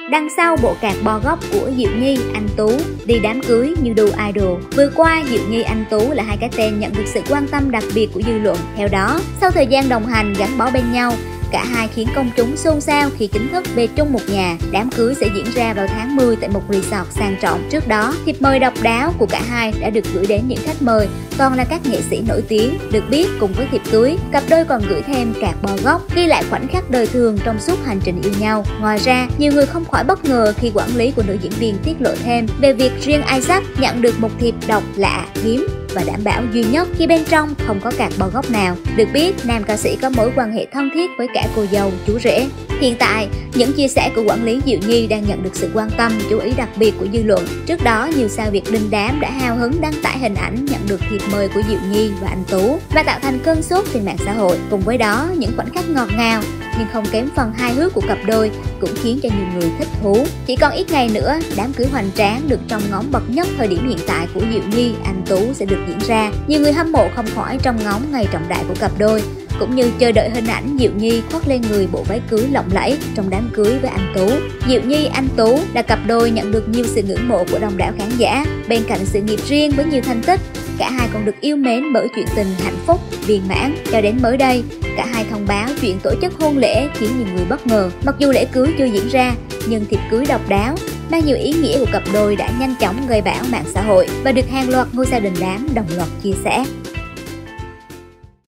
Đằng sau bộ cạc bo góc của Diệu Nhi, Anh Tú đi đám cưới như đu idol. Vừa qua, Diệu Nhi, Anh Tú là hai cái tên nhận được sự quan tâm đặc biệt của dư luận. Theo đó, sau thời gian đồng hành gắn bó bên nhau, cả hai khiến công chúng xôn xao khi chính thức về chung một nhà. Đám cưới sẽ diễn ra vào tháng 10 tại một resort sang trọng. Trước đó, thiệp mời độc đáo của cả hai đã được gửi đến những khách mời, còn là các nghệ sĩ nổi tiếng. Được biết, cùng với thiệp cưới, cặp đôi còn gửi thêm cạc bo góc, ghi lại khoảnh khắc đời thường trong suốt hành trình yêu nhau. Ngoài ra, nhiều người không khỏi bất ngờ khi quản lý của nữ diễn viên tiết lộ thêm về việc riêng Isaac nhận được một thiệp độc lạ, hiếm và đảm bảo duy nhất khi bên trong không có cạc bo góc nào. Được biết, nam ca sĩ có mối quan hệ thân thiết với cả cô dâu, chú rể. Hiện tại, những chia sẻ của quản lý Diệu Nhi đang nhận được sự quan tâm, chú ý đặc biệt của dư luận. Trước đó, nhiều sao Việt đình đám đã hào hứng đăng tải hình ảnh nhận được thiệp mời của Diệu Nhi và Anh Tú và tạo thành cơn sốt trên mạng xã hội. Cùng với đó, những khoảnh khắc ngọt ngào nhưng không kém phần hài hước của cặp đôi cũng khiến cho nhiều người thích thú. Chỉ còn ít ngày nữa, đám cưới hoành tráng được trông ngóng bậc nhất thời điểm hiện tại của Diệu Nhi, Anh Tú sẽ được diễn ra. Nhiều người hâm mộ không khỏi trông ngóng ngày trọng đại của cặp đôi, cũng như chờ đợi hình ảnh Diệu Nhi khoác lên người bộ váy cưới lộng lẫy trong đám cưới với Anh Tú. Diệu Nhi, Anh Tú là cặp đôi nhận được nhiều sự ngưỡng mộ của đông đảo khán giả. Bên cạnh sự nghiệp riêng với nhiều thành tích, cả hai còn được yêu mến bởi chuyện tình hạnh phúc, viên mãn. Cho đến mới đây, cả hai thông báo chuyện tổ chức hôn lễ khiến nhiều người bất ngờ. Mặc dù lễ cưới chưa diễn ra, nhưng thiệp cưới độc đáo mang nhiều ý nghĩa của cặp đôi đã nhanh chóng gây bão mạng xã hội và được hàng loạt ngôi sao đình đám đồng loạt chia sẻ.